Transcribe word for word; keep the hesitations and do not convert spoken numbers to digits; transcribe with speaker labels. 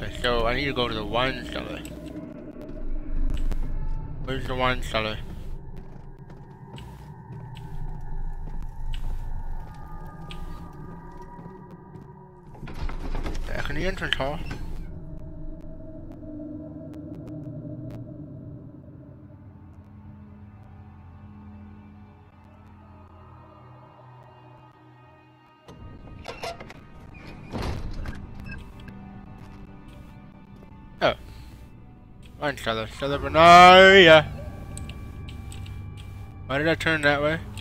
Speaker 1: Okay, so I need to go to the wine cellar. Where's the wine cellar? Back in the entrance hall. Oh. Wine cellar. Cellar Banaria. Why did I turn that way?